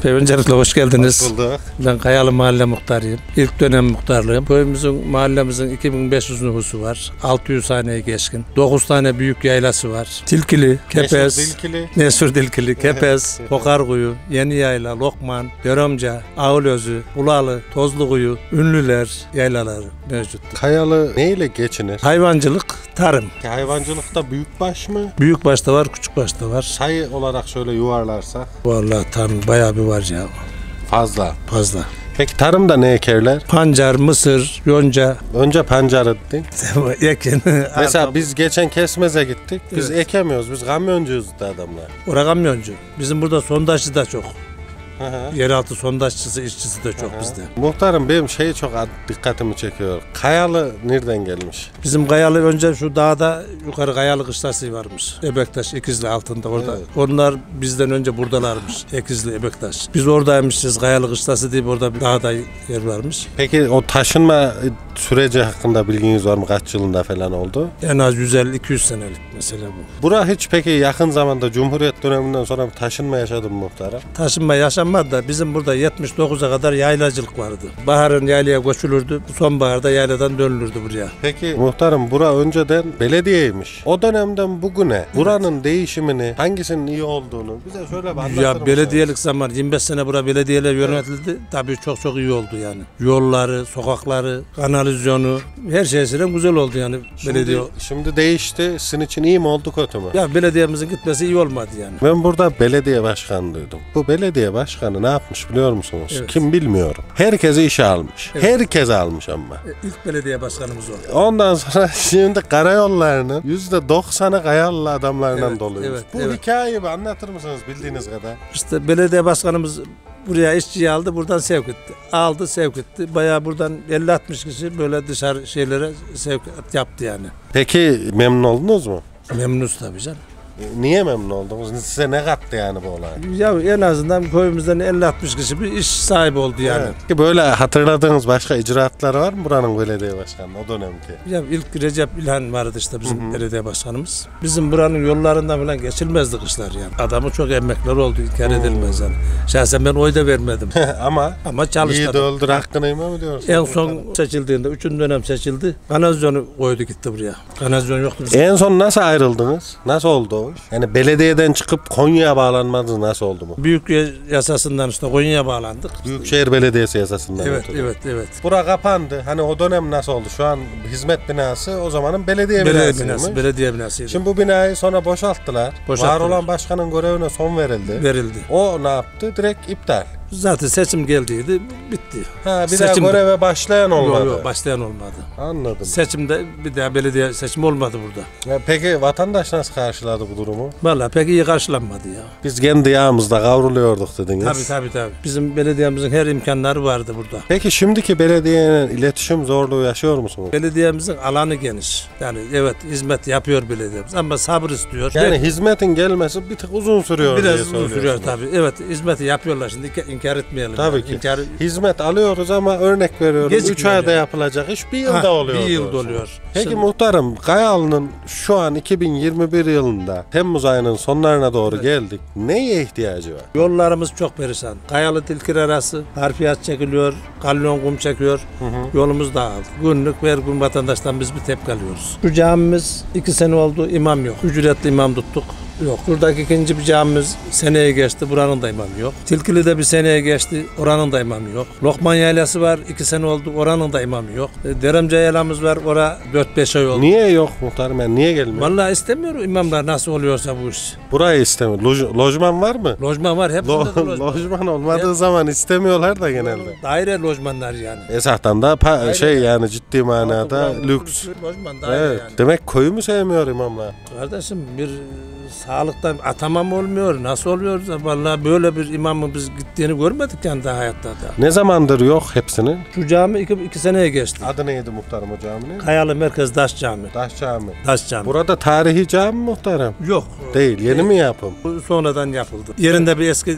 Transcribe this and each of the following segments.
Bey öncelikle hoş geldiniz. Hoş bulduk. Ben Kayalı Mahalle Muhtarıyım. İlk dönem muhtarlığım. Köyümüzün, mahallemizin 2500 nüfusu var. 600 haneye geçkin. 9 tane büyük yaylası var. Tilkili, Kepez, Nesur Dilkili, Kepez, Kokarkuyu, Yeni Yayla, Lokman, Döromca, Ağılözü, Ulalı, Tozlukuyu, Ünlüler yaylaları mevcut. Kayalı neyle geçinir? Hayvancılık, tarım. Hayvancılıkta büyükbaş mı? Büyükbaş da var, küçükbaş da var. Sayı olarak şöyle yuvarlarsak? Vallahi tam bayağı bir var ya. Fazla. Fazla. Peki tarımda ne ekerler? Pancar, mısır, yonca. Önce pancarı dedin. Ekin. Mesela biz geçen Kesmez'e gittik. Biz Evet. ekemiyoruz. Biz kamyoncuyuz da adamlar. Orada kamyoncu. Bizim burada sondajcı da çok. Hı hı. Yeraltı sondajçısı, işçisi de çok bizde. Muhtarım benim çok dikkatimi çekiyor. Kayalı nereden gelmiş? Bizim Kayalı önce şu dağda yukarı Kayalı kışlası varmış. Ebektaş, İkizli altında orada. Evet. Onlar bizden önce buradalarmış. İkizli, Ebektaş. Biz oradaymışız. Kayalı kışlası deyip orada bir dağda yer varmış. Peki o taşınma süreci hakkında bilginiz var mı? Kaç yılında falan oldu? En az 150-200 senelik mesela bu. Bura hiç peki yakın zamanda Cumhuriyet döneminden sonra bir taşınma yaşadı mı muhtarım? Taşınma yaşanmadı da bizim burada 79'a kadar yaylacılık vardı. Baharın yaylaya göçülürdü. Sonbaharda yayladan dönülürdü buraya. Peki muhtarım bura önceden belediyeymiş. O dönemden bugüne buranın değişimini, hangisinin iyi olduğunu bize şöyle bir anlatır Ya mısınız? belediyelik zaman 25 sene bura belediyeler yönetildi. Tabii çok iyi oldu yani. Yolları, sokakları, kanalizasyonu her şeysiyle güzel oldu yani belediye. Şimdi değişti. Sizin için iyi mi oldu kötü mü? Ya belediyemizin gitmesi iyi olmadı yani. Ben burada belediye başkanı duydum. Bu belediye başkanı ne yapmış biliyor musunuz? Evet. Kim bilmiyorum. Herkesi işe almış. Evet. Herkes almış ama. İlk belediye başkanımız o. Ondan sonra şimdi karayollarının %90'ı Kayalı adamlarla Evet, doluymuş. evet, Bu evet. hikayeyi bir anlatır mısınız bildiğiniz kadar? İşte belediye başkanımız buraya işçiyi aldı, buradan sevk etti. Aldı, sevk etti. Bayağı buradan 50-60 kişi böyle dışarı şeylere sevk yaptı yani. Peki memnun oldunuz mu? Memnunuz tabii canım. Niye memnun oldunuz? Size ne kattı yani bu olay? Ya en azından köyümüzden 50-60 kişi bir iş sahibi oldu yani. Evet. Peki böyle hatırladığınız başka icraatları var mı buranın belediye başkanı o dönemki? Ya ilk Recep İlhan vardı işte bizim belediye başkanımız. Bizim buranın yollarından falan geçilmezdi kışlar yani. Adamın çok emekleri oldu, inkar edilmez yani. Şahsen ben oy da vermedim. Ama çalıştı. İyi de öldür hakkını yeme mi diyorsun? En son seçildiğinde, 3. dönem seçildi. Kanalizasyonu koydu gitti buraya. Kanalizasyon yoktu bizim. En son nasıl ayrıldınız? Nasıl oldu o iş? Yani belediyeden çıkıp Konya'ya bağlanmadınız nasıl oldu mu? Büyük yasasından işte Konya'ya bağlandık. Büyükşehir Belediyesi yasasından. Evet, ötürü. evet. Bura kapandı. Hani o dönem nasıl oldu? Şu an hizmet binası o zamanın belediye binasıymış. Belediye binasıydı. Şimdi bu binayı sonra boşalttılar. Var olan başkanın görevine son verildi. O ne yaptı? Direkt iptal. Zaten seçim geldiydi, bitti. Bir daha göreve başlayan olmadı. Yok, başlayan olmadı. Anladım. Seçimde bir daha belediye seçimi olmadı burada. Peki vatandaş nasıl karşıladı bu durumu? Vallahi pek iyi karşılanmadı ya. Biz kendi yağımızda kavruluyorduk dediniz. Tabii. Bizim belediyemizin her imkanları vardı burada. Peki şimdiki belediyenin iletişim zorluğu yaşıyor musunuz? Belediyemizin alanı geniş. Yani evet hizmet yapıyor belediyemiz ama sabır istiyor. Yani hizmetin gelmesi bir tık uzun sürüyor biraz diye uzun sürüyor tabii. Evet hizmeti yapıyorlar şimdi inkar etmeyelim. Tabii yani. ki. Hizmet alıyoruz ama örnek veriyorum 3 ayda yapılacak iş 1 yılda oluyor. 1 yılda oluyor. Peki Şimdi, muhtarım Kayalı'nın şu an 2021 yılında Temmuz ayının sonlarına doğru geldik. Neye ihtiyacı var? yollarımız çok perişan. Kayalı Tilkir arası harfiyat çekiliyor, kalyon kum çekiyor. Yolumuz dağıldı. Günlük her gün vatandaştan biz bir tepki alıyoruz. Şu camimiz 2 sene oldu, imam yok. Ücretli imam tuttuk. Yok. Buradaki ikinci bir camimiz seneye geçti. Buranın da imamı yok. Tilkili'de bir seneye geçti. Oranın da imamı yok. Lokman Yaylası var. 2 sene oldu. Oranın da imamı yok. Deremce Yaylamız var. Ora 4-5 ay oldu. Niye yok muhtarım? Yani niye gelmiyor? Vallahi istemiyor imamlar nasıl oluyorsa bu iş. Burayı istemiyor. Lojman var mı? Lojman var. Hepsinde lojman. Lojman olmadığı zaman istemiyorlar da genelde. Daire lojmanlar yani. Esahtan da yani ciddi manada lüks. Lojman daire Evet. yani. Demek koyu sevmiyor imamlar? Kardeşim bir sağlıktan atamam olmuyor. Nasıl oluyor? Vallahi böyle bir imamın biz gittiğini görmedik yani daha hayatta da. Ne zamandır yok hepsinin? Şu cami 2 seneye geçti. Adı neydi muhtarım o caminin? Kayalı Merkez Taş Cami. Taş Cami. Taş Cami. Burada tarihi cami muhtarım. Yok. Değil. Yeni mi yapım? Bu sonradan yapıldı. Yerinde bir eski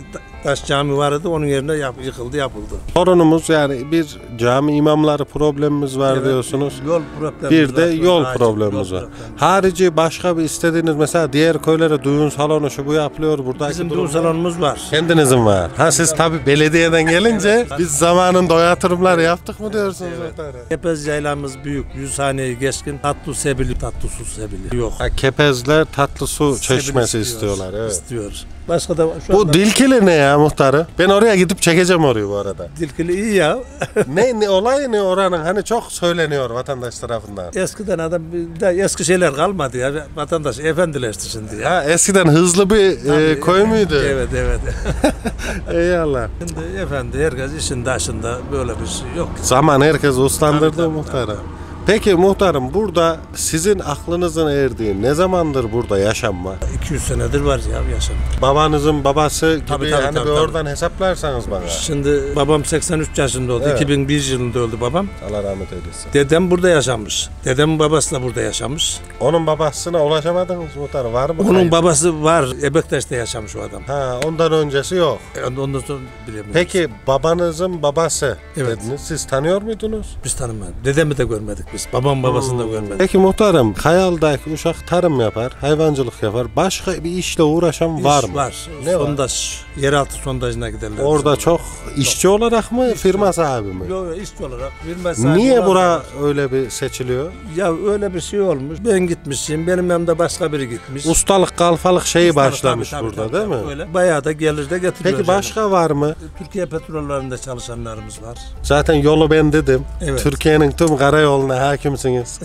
taş cami vardı, onun yerine yıkıldı, yapıldı. Sorunumuz yani bir cami imamları problemimiz var Evet, diyorsunuz. Yol problemimiz Bir de var. yol Acil problemimiz yol var. problemimiz. Harici başka bir istediğiniz mesela diğer köylere düğün salonu şu bu yapılıyor. Buradaki Bizim düğün durumlar- salonumuz var. Kendinizin var. Ha siz tabi belediyeden gelince biz zamanında o yatırımları yaptık mı diyorsunuz? Kepez yaylamız büyük, 100 haneyi geçkin, tatlı sebili, tatlı su sebili yok. Ha, Kepezler tatlı su Sebili çeşmesi istiyor, istiyorlar. Evet. İstiyor. Başka da şu Bu anda Dilkili ne ya muhtarı? Ben oraya gidip çekeceğim orayı bu arada. Dilkili iyi ya. ne olay ne oranın? Hani çok söyleniyor vatandaş tarafından. Eskiden adam bir de eski şeyler kalmadı ya. Vatandaş efendileşti şimdi ya. Ha, eskiden hızlı bir Tabii, köy müydü? Evet evet. Eyvallah. Şimdi efendi herkes işin başında, böyle bir şey yok. Zaman herkes uslandırdı Tabii, muhtarı. Peki muhtarım burada sizin aklınızın erdiği ne zamandır burada yaşam var? 200 senedir var ya yaşam. Babanızın babası gibi Tabii, hani tabii, bir tabii. oradan hesaplarsanız bana. Şimdi babam 83 yaşında oldu. Evet. 2001 yılında öldü babam. Allah rahmet eylesin. Dedem burada yaşamış. Dedemin babası da burada yaşamış. Onun babasına ulaşamadınız muhtarı var mı? Onun Hayır. babası var. Ebektaş'ta yaşamış o adam. Ha, ondan öncesi yok. Ondan sonra bilemiyoruz. Peki babanızın babası Evet. dediniz. Siz tanıyor muydunuz? Biz tanımadık. Dedemi de görmedik biz. Babam babasını da görmedik. Peki muhtarım Kayal'daki uşak tarım yapar, hayvancılık yapar. Başka bir işle uğraşan var mı? Var. Ne var? Sondaj. Yeraltı sondajına giderler. Orada çok işçi olarak mı, firma sahibi mi? Yok işçi olarak. Bir sahibi Niye var. bura öyle bir seçiliyor? Ya öyle bir şey olmuş. Ben gitmişim. Benim yanımda başka biri gitmiş. Ustalık, kalfalık şeyi Ustalık, başlamış tabii, burada tabii, değil mi? tabii. Öyle. Bayağı da gelir de getiriyor. Peki başka var mı? Türkiye petrollerinde çalışanlarımız var. Zaten yolu ben dedim. Evet. Türkiye'nin tüm karayoluna hakimsiniz.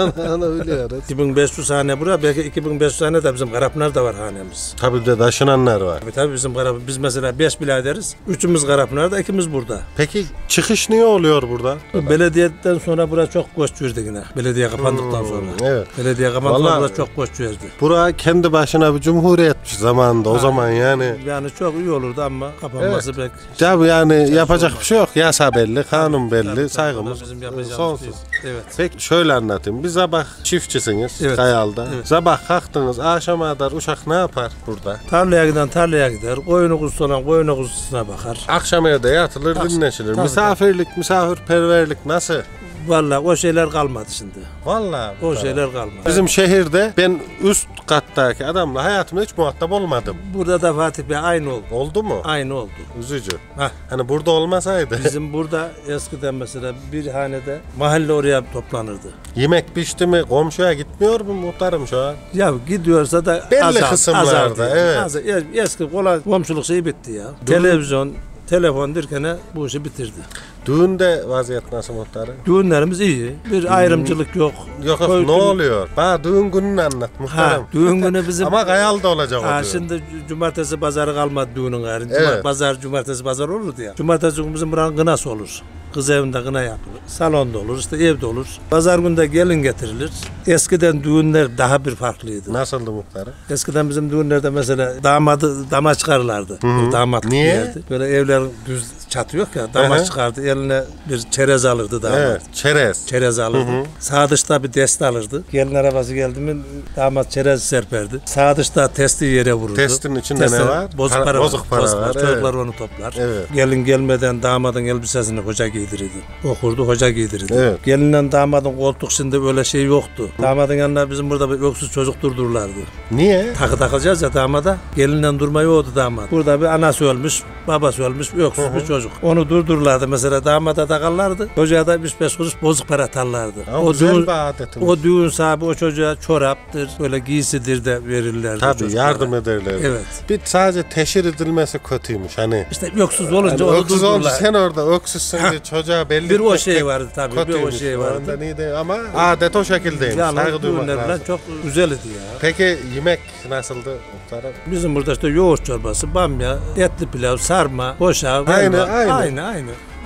Onu biliyoruz. 2500 hane bura. Belki 2500 hane de bizim Karapınar'da var hanemiz. Tabii de taşınanlar var. Tabii bizim biz mesela 5 biraderiz. 3'ümüz Karapınar'da, 2'miz burada. Peki çıkış niye oluyor burada? Belediyeden sonra bura çok göç verdi yine. Belediye kapandıktan sonra. Evet. Belediye kapandıktan Vallahi- sonra çok göç verdi. Bura kendi başına bir cumhuriyetmiş zamanında o zaman yani. Yani çok iyi olurdu ama kapanması pek... Tabii yani yapacak bir şey yok. Yasa belli, kanun belli, Tabii, saygımız bizim yapacağımız sonsuz. değil. Evet. Peki şöyle anlatayım. Bir sabah çiftçisiniz Evet. Kayal'da. Evet. Sabah kalktınız akşama kadar uşak ne yapar burada? Tarlaya giden tarlaya gider. Koyunu kuzusu olan koyunu kuzusuna bakar. Akşam evde yatılır dinleşilir. Tabii, Misafirlik, misafirperverlik nasıl? Vallahi o şeyler kalmadı şimdi. Vallahi. O şeyler kalmadı. Bizim şehirde ben üst kattaki adamla hayatımda hiç muhatap olmadım. Burada da Fatih Bey aynı oldu. Oldu mu? Aynı oldu. Üzücü. Hah. Hani burada olmasaydı. Bizim burada eskiden mesela bir hanede mahalle oraya toplanırdı. Yemek pişti mi komşuya gitmiyor mu muhtarım şu an? Ya gidiyorsa da Belli kısımlarda, evet. Eski kolay komşuluk şeyi bitti ya. Televizyon, telefon derken bu işi bitirdi. Düğünde vaziyet nasıl muhtarım? Düğünlerimiz iyi. Bir ayrımcılık yok. Yok Koy- ne oluyor? Bana düğün gününü anlat muhtarım. Ha, düğün günü bizim... Ama Kayal'da olacak o Ha, düğün. şimdi cumartesi pazarı kalmadı düğünün gayrı. Evet. Cumartesi pazar olurdu ya. Cumartesi günü bizim buranın kınası olur. Kız evinde kına yapılır. Salonda olur, işte evde olur. Pazar günde gelin getirilir. Eskiden düğünler daha bir farklıydı. Nasıldı muhtarım? Eskiden bizim düğünlerde mesela dama çıkarlardı. Damatlık Niye? giyerdi. Böyle evlerin düz çatı yok ya. Dama Hı hı. çıkardı. Eline bir çerez alırdı damat. Evet, çerez. Çerez alırdı. Sağ dışta bir deste alırdı. Gelin arabası geldi mi damat çerez serperdi. Sağ dışta testi yere vururdu. Testin içinde ne var? Bozuk para, Bozuk para var. Çocuklar Evet. onu toplar. Evet. Gelin gelmeden damadın elbisesini hoca giydirirdi. Okurdu, hoca giydirirdi. Evet. Gelinle damadın koltuk şimdi öyle şey yoktu. Damadın yanına bizim burada bir öksüz çocuk durdururlardı. Niye? Takı takacağız ya damada. Gelinle durmayı oldu damat. Burada bir anası ölmüş, babası ölmüş, öksüz bir çocuk. Onu durdururlardı mesela damada takarlardı. Çocuğa da 3-5 kuruş bozuk para atarlardı. Ama güzel bir adetimiz. O düğün sahibi o çocuğa çoraptır, böyle giysidir de verirlerdi. Tabii çocuklara. yardım ederler. Evet. Bir sadece teşhir edilmesi kötüymüş hani. İşte öksüz olunca Hani onu öksüz olunca durdururlar. sen orada öksüzsün Ha. diye çocuğa belli Bir o etmek şey vardı tabii, bir o kötüymüş. şey vardı. Ondan iyi değil ama adet o şekildeymiş. Yani Saygı duymak düğünler falan lazım. çok güzeldi ya. Peki yemek nasıldı muhtarım? Bizim burada işte yoğurt çorbası, bamya, etli pilav, sarma, boşa, Aynı, helva. aynı. Aynı.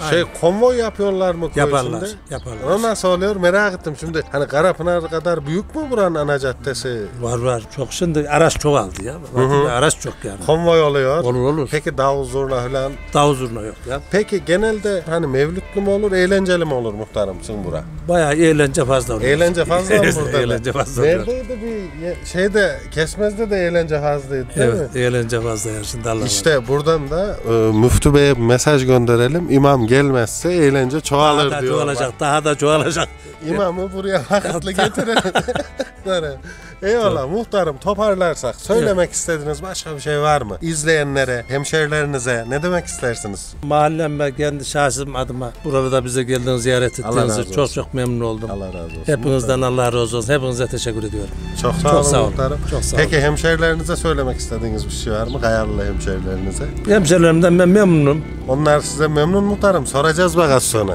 Konvoy yapıyorlar mı köy Yaparlar. içinde? Yaparlar. O nasıl oluyor merak ettim şimdi. Hani Karapınar kadar büyük mü buranın ana caddesi? Var. Çok şimdi araç çok aldı ya. Araç çok yani. Konvoy oluyor. Olur. Peki davul zurna falan. Davul zurna yok ya. Peki genelde hani mevlütlü mü olur, eğlenceli mi olur muhtarım sizin bura? Bayağı eğlence fazla oluyor. Eğlence fazla mı burada? Eğlence fazla oluyor. Neredeydi bir şeyde Kesmez'de de eğlence fazlaydı değil mi? Evet, eğlence fazla ya şimdi Allah İşte buradan da Müftü Bey'e bir mesaj gönderelim. İmam gelmezse eğlence çoğalır daha da diyor. çoğalacak, daha da çoğalacak. İmamı buraya vakitli getirelim. Eyvallah muhtarım, toparlarsak söylemek istediğiniz başka bir şey var mı? İzleyenlere, hemşerilerinize ne demek istersiniz? Mahallem ve kendi şahsım adıma burada da bize geldiğiniz, ziyaret Allah razı ettiğiniz için olsun. çok memnun oldum. Allah razı olsun. Hepinizden Allah razı olsun. Hepinize teşekkür ediyorum. Çok Çok sağ olun muhtarım. Çok sağ olun. Peki hemşerilerinize söylemek istediğiniz bir şey var mı? Kayalılı hemşerilerinize. Hemşerilerimden ben memnunum. Onlar size memnun muhtarım. Soracağız bak az sonra.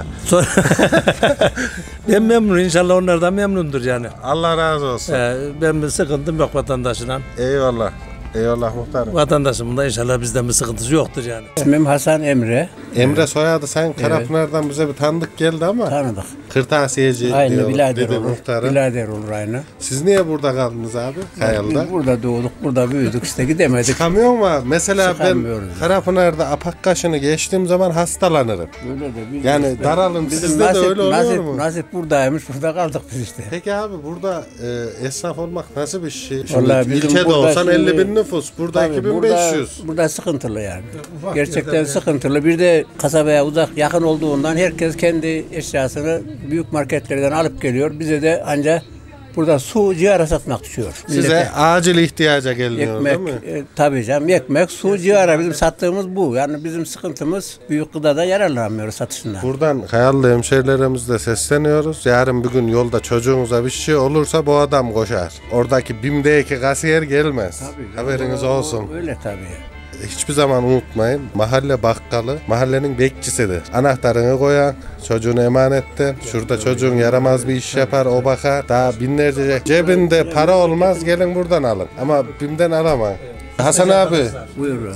Ben memnunum. İnşallah onlar da memnundur yani. Allah razı olsun. Ben bir sıkıntım yok vatandaşına. Eyvallah. Eyvallah muhtarım. Vatandaşımın da inşallah bizden bir sıkıntısı yoktur yani. İsmim Hasan Emre. Emre soyadı sen Karapınar'dan bize bir tanıdık geldi ama Tanıdık. kırtasiyeci Aynı diyor birader dedi olur. muhtarım. Birader olur aynı. Siz niye burada kaldınız abi? Kayalı'da. Biz burada doğduk, burada büyüdük işte gidemedik. Çıkamıyor mu? Mesela ben Çıkamıyoruz. Karapınar'da apak kaşını geçtiğim zaman hastalanırım. Öyle de biz Yani işte, daralın bizim sizde de öyle oluyor mu? Nasip buradaymış, burada kaldık biz işte. Peki abi burada esnaf olmak nasıl bir şey? Şimdi Vallahi bizim ilçede burada olsan şimdi- 50.000 nüfus. Burada Tabii 2500. Burada sıkıntılı yani. Gerçekten sıkıntılı. Bir de kasabaya uzak, yakın olduğundan herkes kendi eşyasını büyük marketlerden alıp geliyor. Bize de ancak burada su, cigara satmak düşüyor. Size Millete. acil ihtiyaca geliniyor Ekmek, değil mi? tabii canım, ekmek, su, cigara bizim sattığımız bu. Yani bizim sıkıntımız büyük gıdada yararlanamıyoruz satışından. Buradan Kayalılı hemşerilerimizle sesleniyoruz. Yarın bir gün yolda çocuğunuza bir şey olursa bu adam koşar. Oradaki BİM'deki kasiyer gelmez. Tabii, Haberiniz olsun. Öyle tabii. Hiçbir zaman unutmayın. Mahalle bakkalı mahallenin bekçisidir. Anahtarını koyan, çocuğunu emanetten. Şurada çocuğun yaramaz bir iş yapar, o bakar. Daha binlerce cebinde para olmaz, gelin buradan alın. Ama BİM'den alamayın. Hasan abi, Buyurun.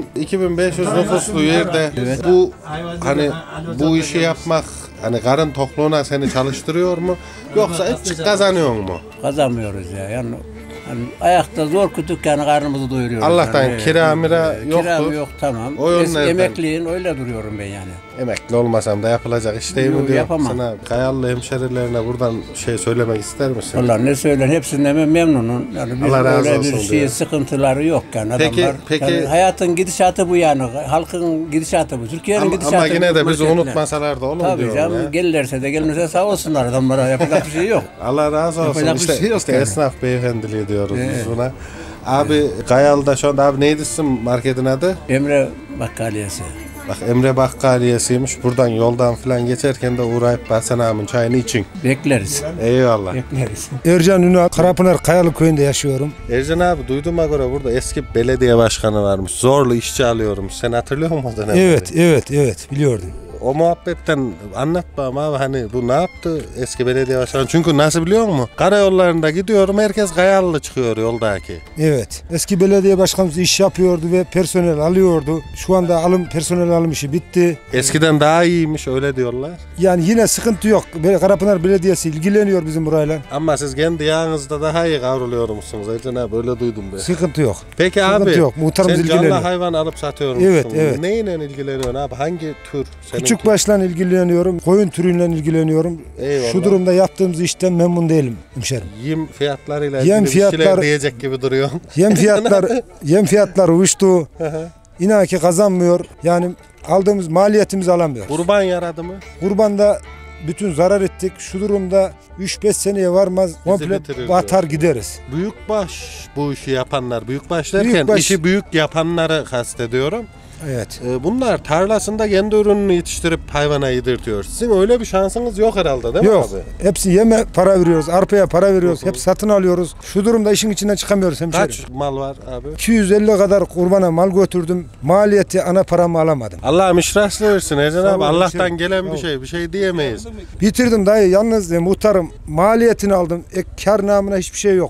2500 nüfuslu yerde bu hani bu işi yapmak hani karın tokluğuna seni çalıştırıyor mu? Yoksa hiç kazanıyor mu? Kazanmıyoruz ya. Yani hani ayakta zor kütük yani karnımızı doyuruyoruz. Allah'tan yani. kira mira yoktur. Kiram yok tamam. O yönlerden. Emekliyin öyle duruyorum ben yani. Emekli olmasam da yapılacak iş değil mi Yok, diyor. yapamam. Sana Kayalılı hemşerilerine buradan şey söylemek ister misin? Vallahi ne söylen hepsinden ben memnunum. Yani biz Allah razı öyle olsun bir şey diyor. sıkıntıları yok yani adamlar. Peki- Yani hayatın gidişatı bu yani. Halkın gidişatı bu. Türkiye'nin gidişatı Ama yine de bizi marketler. unutmasalar da olur Tabii diyorum canım ya. gelirlerse de gelmezse sağ olsunlar adamlara yapacak bir şey yok. Allah razı olsun. Yapacak bir İşte, şey yok işte yani. esnaf beyefendiliği diyoruz biz buna. Abi Kayalı'da şu anda abi neydi sizin marketin adı? Emre Bakkaliyesi. Bak Emre Bakkaliyesiymiş. Buradan yoldan falan geçerken de uğrayıp Hasan abinin çayını için. Bekleriz. Eyvallah. Bekleriz. Ercan Ünal, Karapınar Kayalı köyünde yaşıyorum. Ercan abi duyduğuma göre burada eski belediye başkanı varmış. Zorlu işçi alıyormuş. Sen hatırlıyor musun o dönemleri? Evet biliyordum. O muhabbetten anlat bana abi hani bu ne yaptı eski belediye başkanı? Çünkü nasıl biliyor musun? Karayollarında gidiyorum herkes Kayalılı çıkıyor yoldaki. Evet. Eski belediye başkanımız iş yapıyordu ve personel alıyordu. Şu anda personel alım işi bitti. Eskiden daha iyiymiş öyle diyorlar. Yani yine sıkıntı yok. Karapınar Belediyesi ilgileniyor bizim burayla. Ama siz kendi yağınızda daha iyi kavruluyor musunuz Ercan abi öyle duydum ben. Sıkıntı yok. Peki Sıkıntı abi yok. Muhtarımız sen canlı ilgileniyor. hayvan alıp satıyor musun? Evet. Neyle ilgileniyorsun abi? Hangi tür? Seninki? Küçük başla ilgileniyorum. Koyun türüyle ilgileniyorum. Eyvallah. Şu durumda yaptığımız işten memnun değilim hemşerim. Yem fiyatlarıyla Yem ilgili bir şeyler fiyatlar- diyecek gibi duruyor. Yem fiyatları uçtu. İnan ki kazanmıyor. Yani aldığımız maliyetimizi alamıyoruz. Kurban yaradı mı? Kurbanda bütün zarar ettik. Şu durumda 3-5 seneye varmaz. Komple bitirir batar gideriz. Büyükbaş bu işi yapanlar. Büyükbaş derken Büyükbaş- işi büyük yapanları kastediyorum. Evet. Bunlar tarlasında kendi ürününü yetiştirip hayvana yedirtiyor. Sizin öyle bir şansınız yok herhalde değil Yok. mi abi? Hepsi yeme para veriyoruz. Arpaya para veriyoruz. Hep satın alıyoruz. Şu durumda işin içinden çıkamıyoruz hemşerim. Kaç mal var abi? 250 kadar kurbana mal götürdüm. Maliyeti ana paramı alamadım. Allah'ım işrahslı versin Ercan Sağ abi. ol, Allah'tan hemşerim. gelen Sağ ol. bir şey diyemeyiz. Bitirdim dayı. Yalnız muhtarım maliyetini aldım. Kar namına hiçbir şey yok.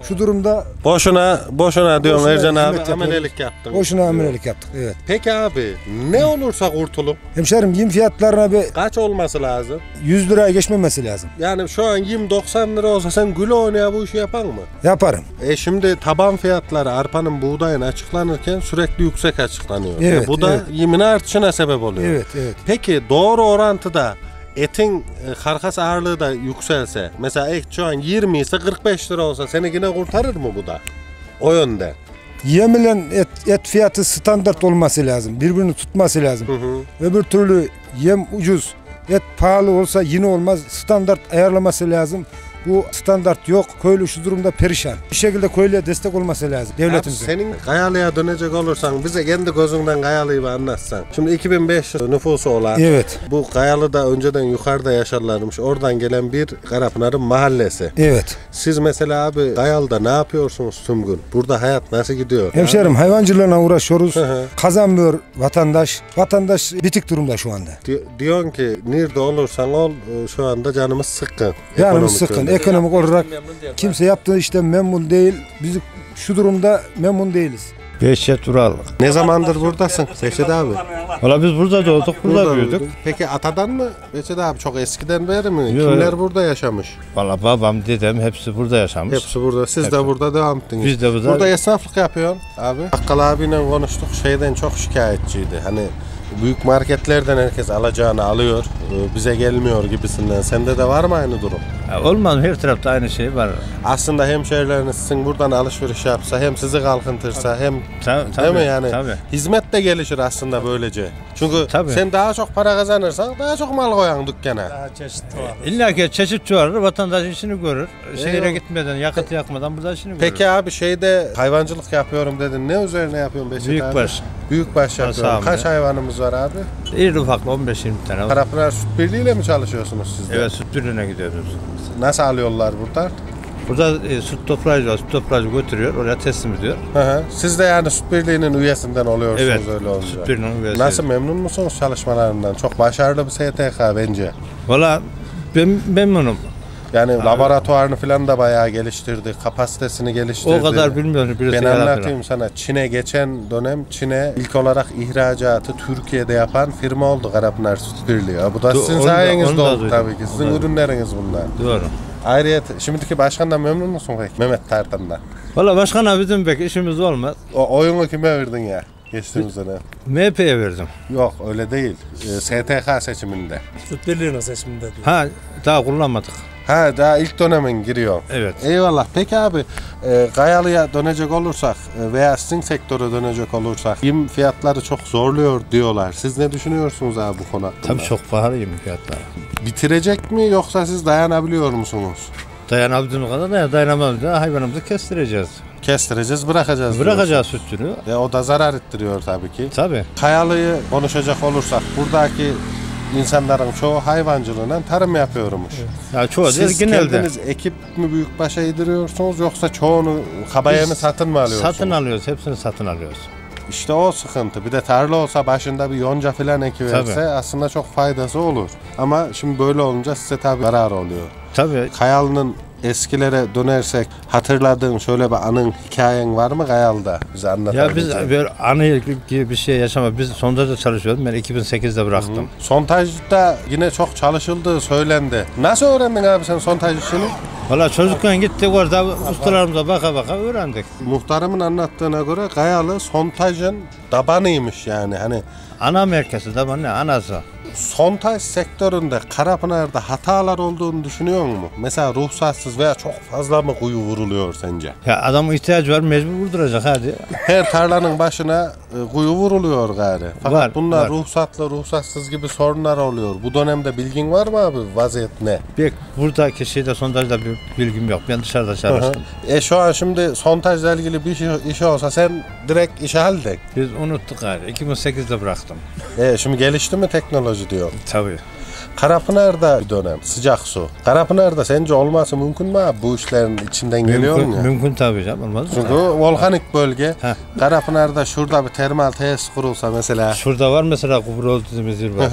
Şu durumda Boşuna diyorsun Boşuna Ercan abi, hizmet amelelik yaptın. boşuna amelelik yaptık. Evet. Peki abi ne olursa kurtulum Hemşerim yem fiyatlarına bir kaç olması lazım? 100 liraya geçmemesi lazım. Yani şu an 20-90 lira olsa sen güle oynaya bu işi yapan mı? Yaparım. Şimdi taban fiyatları arpanın buğdayın açıklanırken sürekli yüksek açıklanıyor. Evet, Bu da evet. yemin artışına sebep oluyor. Evet, evet. Peki doğru orantıda etin karkas ağırlığı da yükselse, mesela et şu an 20 ise 45 lira olsa seni yine kurtarır mı bu da? O yönde. Yem ile et fiyatı standart olması lazım. Birbirini tutması lazım. Öbür türlü yem ucuz, et pahalı olsa yine olmaz. Standart ayarlaması lazım. Bu standart yok. Köylü şu durumda perişan. Bir şekilde köylüye destek olması lazım Abi devletimize. senin Kayalı'ya dönecek olursan bize kendi gözünden Kayalı'yı bir anlatsan. Şimdi 2500 nüfusu olan Evet. bu Kayalı'da önceden yukarıda yaşarlarmış. Oradan gelen bir Karapınar'ın mahallesi. Evet. Siz mesela abi Kayalı'da ne yapıyorsunuz tüm gün? Burada hayat nasıl gidiyor? Hemşerim hayvancılığına uğraşıyoruz. hı. Kazanmıyor vatandaş. Vatandaş bitik durumda şu anda. Diyorsun ki nerede olursan ol şu anda canımız sıkkın. Canımız Ekonomik sıkkın. yönde. Ekonomik olarak Memnun değil. kimse yaptığı işte memnun değil. Biz şu durumda memnun değiliz. Behçet Ural. Ne zamandır buradasın Seçid abi? Valla biz burada doğduk, burada büyüdük. büyüdün. Peki atadan mı Seçid abi? Çok eskiden beri mi? Yok. Kimler burada yaşamış? Valla babam, dedem hepsi burada yaşamış. Hepsi burada. Siz de burada devam ettiniz. Biz de burada- Burada esnaflık yapıyorsun abi. Bakkal abiyle konuştuk. Şeyden çok şikayetçiydi. Hani büyük marketlerden herkes alacağını alıyor. Bize gelmiyor gibisinden. Sende de var mı aynı durum? Ya olmaz mı? Her tarafta aynı şey var. Aslında hemşehrileriniz sizin buradan alışveriş yapsa hem sizi kalkıntırsa hem değil mi yani? Tabii. Hizmet de gelişir aslında böylece. Çünkü Tabii. sen daha çok para kazanırsan daha çok mal koyan dükkana. Daha çeşitli var. İlla ki çeşit çoğalır, vatandaş işini görür. Eyvallah. Şehire gitmeden, yakıt yakmadan burada işini görür. Peki abi şeyde hayvancılık yapıyorum dedin. Ne üzerine yapıyorsun Beşik abi? Büyükbaş. Büyükbaş yapıyorum. Sağımda. Kaç hayvanımız var abi? İri ufaklı 15-20 tane var. Karapınar Süt Birliği ile mi çalışıyorsunuz siz de? Evet, süt birliğine gidiyoruz. Nasıl alıyorlar buradan? Burada süt toprağıcı var, süt toprağıcı götürüyor, oraya teslim ediyor. Hı hı. Siz de yani Süt Birliği'nin üyesinden oluyorsunuz Evet, öyle olunca. süt birliğinin üyesi. Nasıl memnun musunuz çalışmalarından? Çok başarılı bir STK bence. Valla ben memnunum. Yani laboratuvarını falan da bayağı geliştirdi, kapasitesini geliştirdi. O kadar bilmiyorum. Birisi Ben yaratıyor. anlatayım sana. Çin'e geçen dönem ilk olarak ihracatı Türkiye'de yapan firma oldu Karapınar Süt Birliği. Bu da sizin onu da sayenizde oldu duydum. tabii ki. Sizin Onu da- ürünleriniz bunlar. Doğru. Ayrıca şimdiki başkandan memnun musun peki? Mehmet Tartan'dan. Valla başkan abicim pek işimiz olmaz. O oyunu kime verdin ya? Geçtiğimiz dönem. MHP'ye verdim. Yok öyle değil. STK seçiminde. Süt birliğinin seçiminde diyor. Ha, daha kullanmadık. Ha daha ilk dönemin giriyor. Evet. Eyvallah. Peki abi Kayalı'ya dönecek olursak veya sizin sektöre dönecek olursak yem fiyatları çok zorluyor diyorlar. Siz ne düşünüyorsunuz abi bu konu hakkında? Tabii çok pahalı yemin fiyatları. Bitirecek mi yoksa siz dayanabiliyor musunuz? Dayanabildiğimiz kadar dayanamamız da hayvanımızı kestireceğiz. Kestireceğiz, bırakacağız. Bırakacağız sütünü. O da zarar ettiriyor tabii ki. Tabii. Kayalı'yı konuşacak olursak buradaki insanların çoğu hayvancılığından tarım yapıyormuş. Ya çoğu değil Siz genelde. kendiniz ekip mi büyükbaşa yediriyorsunuz yoksa çoğunu kabayanı satın mı alıyorsunuz? Satın alıyoruz. Hepsini satın alıyoruz. İşte o sıkıntı. Bir de tarla olsa başında bir yonca falan ekiverse Tabii. aslında çok faydası olur. Ama şimdi böyle olunca size tabii zarar oluyor. Tabii. Kayalı'nın eskilere dönersek hatırladığın şöyle bir anın hikayen var mı Kayalı'da? Bize Ya biz anlatabileceğin. böyle anı gibi bir şey yaşamadık. Biz sondajda çalışıyordum. Ben 2008'de bıraktım. Sontajda yine çok çalışıldığı söylendi. Nasıl öğrendin abi sen sontaj işini? Valla çocukken gittik orada ustalarımıza baka baka öğrendik. Muhtarımın anlattığına göre Kayalı sontajın tabanıymış yani. Hani Ana merkezi de ne anası. sontaj sektöründe Karapınar'da hatalar olduğunu düşünüyor musun? Mesela ruhsatsız veya çok fazla mı kuyu vuruluyor sence? Ya adamın ihtiyacı var mecbur vurduracak hadi. Her tarlanın başına kuyu vuruluyor gari. Fakat Var, bunlar var. ruhsatlı, ruhsatsız gibi sorunlar oluyor. Bu dönemde bilgin var mı abi? Vaziyet ne? Buradaki şeyde sondajda bir bilgim yok. Ben dışarıda çalıştım. Şu an şimdi sontajla ilgili bir iş olsa sen direkt işe halledin. Biz unuttuk gari. 2008'de bıraktım. Şimdi gelişti mi teknoloji diyor. Tabii. Karapınar'da bir dönem sıcak su. Karapınar'da sence olması mümkün mü abi? Bu işlerin içinden geliyor mu ya? Mümkün tabii canım. Olmaz mı? Çünkü volkanik bölge. Heh. Karapınar'da şurada bir termal tesis kurulsa mesela. Şurada var mesela Kubrol dediğimiz yer var. Hı hı.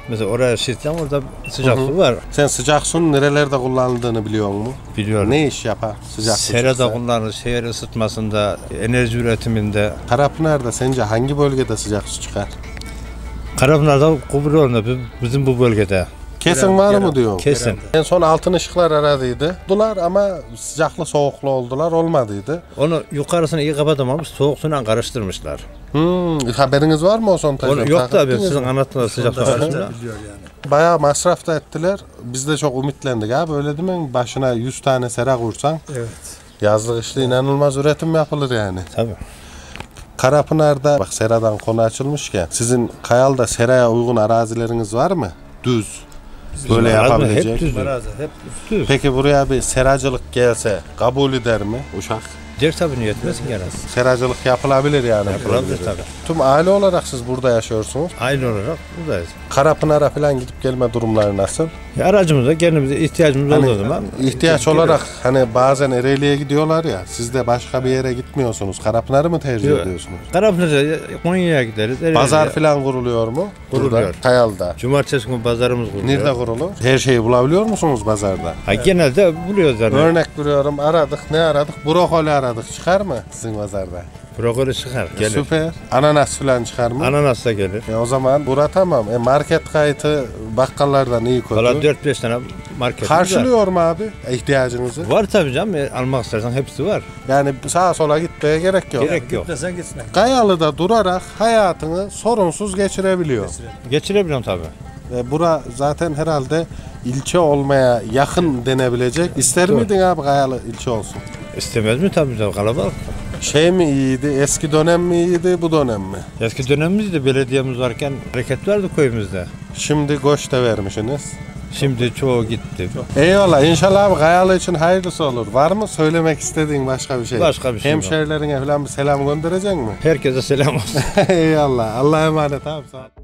Mesela oraya sistem orada sıcak su var. Sen sıcak suyun nerelerde kullanıldığını biliyor musun? Biliyorum. Ne iş yapar sıcak su? Serada çıksa? kullanılır, şehir ısıtmasında, enerji üretiminde. Karapınar'da sence hangi bölgede sıcak su çıkar? Karapınar'da Kuburlu'nda bizim bu bölgede. Kesin var mı diyor? Kesin. En son altın ışıklar aradıydı. Oldular ama sıcaklı soğuklu oldular olmadıydı. Onu yukarısını iyi kapatamamış, soğuk suyla karıştırmışlar. Haberiniz var mı o son Onu yok tabii, sizin anlattığınız sıcak su karışımda. Biliyor yani. Bayağı masraf da ettiler. Biz de çok ümitlendik abi öyle değil mi? Başına 100 tane sera kursan Evet. yazlık kışlı inanılmaz üretim yapılır yani. Tabii. Karapınar'da bak seradan konu açılmışken sizin Kayal'da seraya uygun arazileriniz var mı? Düz. Böyle Bizim yapabilecek. hep düz. Baraza hep Düz. Peki buraya bir seracılık gelse kabul eder mi Uşak? Der tabii niye etmesin gene. Seracılık yapılabilir yani. Yapılabilir tabii. Tüm aile olarak siz burada yaşıyorsunuz. Aynı olarak buradayız. Karapınar'a falan gidip gelme durumları nasıl? Ya aracımızda kendimize ihtiyacımız olduğu zaman İhtiyaç olarak hani bazen Ereğli'ye gidiyorlar ya, siz de başka bir yere gitmiyorsunuz. Karapınar'ı mı tercih Yok. ediyorsunuz? Karapınar'a, Konya'ya gideriz. Pazar Ereğli'ye. falan kuruluyor mu? Kuruluyor. Burada, Kayal'da. Cumartesi günü pazarımız kuruluyor. Nerede kurulur? Her şeyi bulabiliyor musunuz pazarda? Ha, genelde buluyoruz yani. Örnek veriyorum aradık, ne aradık? Brokoli aradık. Çıkar mı sizin pazarda? Brokoli çıkar. Gelir. Süper. Ananas falan çıkar mı? Ananas da gelir. O zaman bura tamam. Market kayıtı bakkallardan iyi kötü. Valla 4-5 tane marketimiz var. Karşılıyor mu abi ihtiyacınızı? Var tabii canım. Almak istersen hepsi var. Yani sağa sola gitmeye gerek yok. Gerek yok. Gitmesen gitsin. Kayalı'da durarak hayatını sorunsuz geçirebiliyor. Geçirebiliyorum tabii. Bura zaten herhalde ilçe olmaya yakın denebilecek. İster miydin abi Kayalı ilçe olsun? İstemez mi tabii canım, kalabalık. Şey mi iyiydi, eski dönem mi iyiydi, bu dönem mi? Eski dönemimizde belediyemiz varken hareket vardı köyümüzde. Şimdi göç de vermişsiniz. Şimdi çoğu gitti. Eyvallah, inşallah abi Kayalı için hayırlısı olur. Var mı söylemek istediğin başka bir şey? Başka bir şey yok. Hemşerilerine falan bir selam gönderecek mi? Herkese selam olsun. Eyvallah, Allah'a emanet abi. Sağ ol.